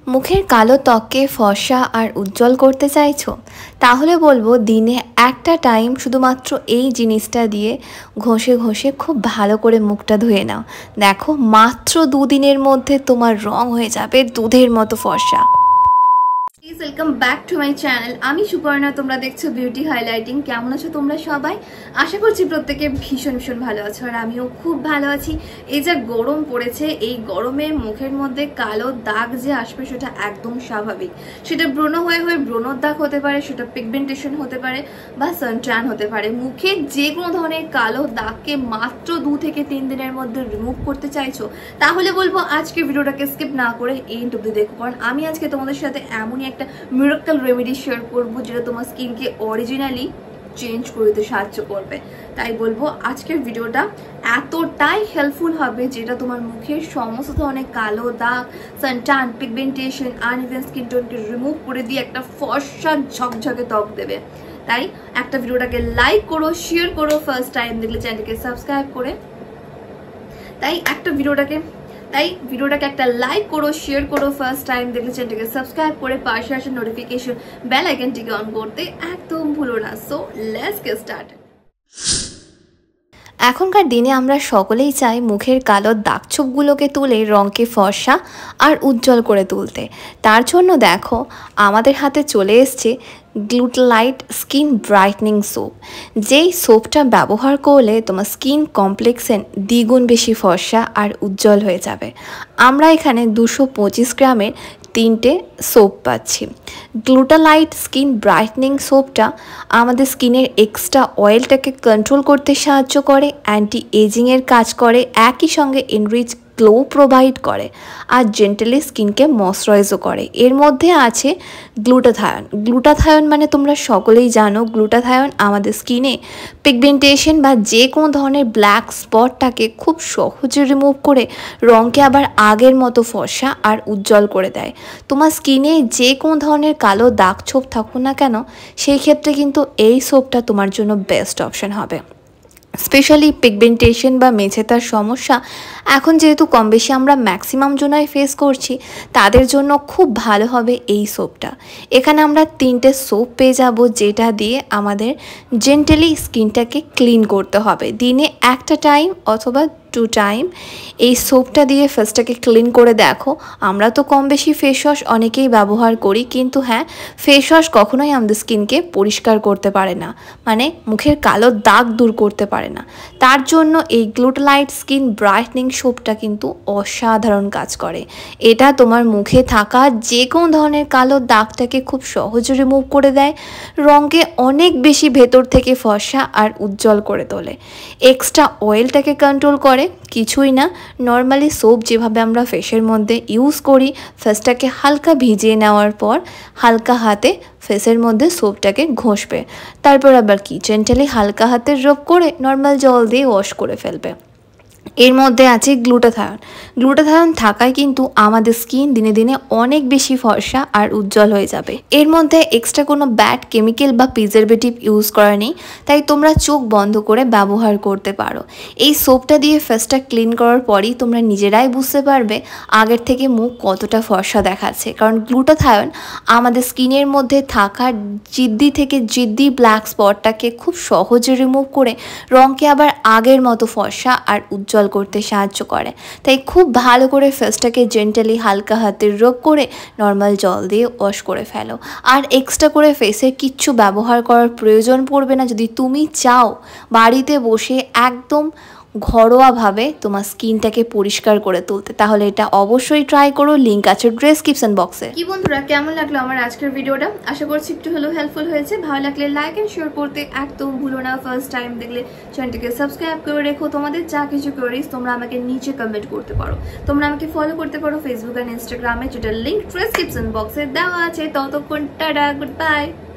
মুখের কালো ত্বককে ফর্সা আর উজ্জ্বল করতে চাইছো? তাহলে বলবো দিনে একটা টাইম শুধুমাত্র এই জিনিসটা দিয়ে ঘষে ঘষে খুব ভালো করে মুখটা ধুয়ে নাও। দেখো মাত্র 2 দিনের মধ্যে তোমার রং হয়ে যাবে দুধের মতো ফর্সা। Welcome back to my channel. আমি সুপর্ণা, তোমরা দেখছো বিউটি হাইলাইটিং। কেমন আছো তোমরা সবাই? আশা করছি প্রত্যেকে ভীষণ ভালো আছো, আর আমিও খুব ভালো আছি। এই যে গরম পড়েছে, এই গরমে মুখের মধ্যে কালো দাগ যে আসবে সেটা একদম স্বাভাবিক। সেটা ব্রণ হয়ে ব্রণর দাগ হতে পারে, সেটা পিগমেন্টেশন হতে পারে, বা সানট্যান হতে পারে। মুখে যে কোনো ধরনের কালো দাগকে মাত্র 2 থেকে 3 দিনের মধ্যে রিমুভ করতে চাইছো, তাহলে বলবো আজকে ভিডিওটাকে স্কিপ না করে এন্ড অবধি দেখো, কারণ আমি আজকে তোমাদের সাথে এমনই একটা মিরাকল রেমেডি শেয়ার করবো যেটা তোমার স্কিনকে অরিজিনালি চেঞ্জ করে দিতে সাহায্য করবে। তাই বলবো আজকের ভিডিওটা এতটাই হেল্পফুল হবে যেটা তোমার মুখের সমস্ত ধরনের কালো দাগ, সানট্যান, পিগমেন্টেশন, আনইভেন স্কিন টোনকে রিমুভ করে দিয়ে একটা ফর্সা ঝকঝকে ত্বক দেবে। তাই একটা ভিডিওটাকে লাইক করো, শেয়ার করো, ফার্স্ট টাইম দেখলে চ্যানেলকে সাবস্ক্রাইব করে। তাই ভিডিওটাকে একটা লাইক করো, শেয়ার করো, ফার্স্ট টাইম দেখলে চ্যানেলটাকে সাবস্ক্রাইব করে পাশে আসা নোটিফিকেশন বেল আইকনটিকে অন করতে একদম ভুলো না। So let's get started. এখনকার দিনে আমরা সকলেই চাই মুখের কালো দাগছোপগুলোকে তুলে রঙকে ফর্সা আর উজ্জ্বল করে তুলতে। তার জন্য দেখো আমাদের হাতে চলে এসছে গ্লুটালাইট স্কিন ব্রাইটনিং সোপ। যেই সোপটা ব্যবহার করলে তোমার স্কিন কমপ্লেক্সেন দ্বিগুণ বেশি ফর্সা আর উজ্জ্বল হয়ে যাবে। আমরা এখানে 225 গ্রামের 3টে সোপ পাচ্ছি। গ্লুটালাইট স্কিন ব্রাইটনিং সোপটা আমাদের স্কিনের এক্সট্রা অয়েলটাকে কন্ট্রোল করতে সাহায্য করে, অ্যান্টি এজিংয়ের কাজ করে, একই সঙ্গে এনরিচ গ্লো প্রোভাইড করে, আর জেন্টালি স্কিনকে ময়শ্চারাইজও করে। এর মধ্যে আছে গ্লুটাথায়ন মানে তোমরা সকলেই জানো গ্লুটাথায়ন আমাদের স্কিনে পিগমেন্টেশন বা যে কোনো ধরনের ব্ল্যাক স্পটটাকে খুব সহজে রিমুভ করে রঙকে আবার আগের মতো ফর্সা আর উজ্জ্বল করে দেয়। তোমার স্কিনে যে কোনো ধরনের কালো দাগ ছোপ থাকুক না কেন, সেই ক্ষেত্রে কিন্তু এই সোপটা তোমার জন্য বেস্ট অপশন হবে। স্পেশালি পিগমেন্টেশন বা মেঝেতার সমস্যা এখন যেহেতু কম বেশি আমরা ম্যাক্সিমাম জনাই ফেস করছি, তাদের জন্য খুব ভালো হবে এই সোপটা। এখানে আমরা 3টে সোপ পেয়ে যাব, যেটা দিয়ে আমাদের জেন্টালি স্কিনটাকে ক্লিন করতে হবে। দিনে একটা টাইম অথবা 2 টাইম এই সোপটা দিয়ে ফেসটাকে ক্লিন করে দেখো। আমরা তো কম বেশি ফেস ওয়াশ অনেকেই ব্যবহার করি, কিন্তু হ্যাঁ, ফেস ওয়াশ কখনোই আমাদের স্কিনকে পরিষ্কার করতে পারে না, মানে মুখের কালো দাগ দূর করতে পারে না। তার জন্য এই গ্লুটালাইট স্কিন ব্রাইটনিং সোপটা কিন্তু অসাধারণ কাজ করে। এটা তোমার মুখে থাকা যে কোনো ধরনের কালো দাগটাকে খুব সহজে রিমুভ করে দেয়, রঙকে অনেক বেশি ভেতর থেকে ফর্সা আর উজ্জ্বল করে তোলে, এক্সট্রা অয়েলটাকে কন্ট্রোল করে। কিছুই না, নর্মালি সোপ যেভাবে আমরা ফেসের মধ্যে ইউজ করি, ফেসটাকে হালকা ভিজিয়ে নেওয়ার পর হালকা হাতে ফেসের মধ্যে সোপটাকে ঘষবে, তারপর আবার জেন্টালি হালকা হাতে রব করে নর্মাল জল দিয়ে ওয়াশ করে ফেলবে। এর মধ্যে আছে গ্লুটাথায়ন থাকায় কিন্তু আমাদের স্কিন দিনে দিনে অনেক বেশি ফর্সা আর উজ্জ্বল হয়ে যাবে। এর মধ্যে এক্সট্রা কোনো ব্যাড কেমিক্যাল বা প্রিজারভেটিভ ইউজ করা নেই, তাই তোমরা চোখ বন্ধ করে ব্যবহার করতে পারো। এই সোপটা দিয়ে ফেসটা ক্লিন করার পরই তোমরা নিজেরাই বুঝতে পারবে আগের থেকে মুখ কতটা ফর্সা দেখাচ্ছে, কারণ গ্লুটাথায়ন আমাদের স্কিনের মধ্যে থাকা জিদ্দি ব্ল্যাক স্পটটাকে খুব সহজে রিমুভ করে রঙকে আবার আগের মতো ফর্সা আর উজ্জ্বল করতে সাহায্য করে। তাই খুব ভালো করে ফেসটাকে জেন্টালি হালকা হাতে রব করে নর্মাল জল দিয়ে ওয়াশ করে ফেলো। আর এক্সট্রা করে ফেসে কিচ্ছু ব্যবহার করার প্রয়োজন পড়বে না। যদি তুমি চাও বাড়িতে বসে একদম ঘরোয়াভাবে তোমার স্কিনটাকে পরিষ্কার করে তুলতে, তাহলে এটা অবশ্যই ট্রাই করো। লিঙ্ক আছে ডেসক্রিপশন বক্সে। কি বন্ধুরা, কেমন লাগলো আমার আজকের ভিডিওটা? আশা করছি একটু হলেও হেল্পফুল হয়েছে। ভালো লাগলে লাইক এন্ড শেয়ার করতে একদম ভুলো না। ফার্স্ট টাইম দেখলে চ্যানেলটাকে সাবস্ক্রাইব করে রেখো। তোমাদের যা কিছু কোয়ারিজ তোমরা আমাকে নিচে কমেন্ট করতে পারো। তোমরা আমাকে ফলো করতে পারো ফেসবুক আর ইনস্টাগ্রামে, যেটা লিঙ্ক ডেসক্রিপশন বক্সে দেওয়া আছে। ততক্ষণ টাটা, গুড বাই।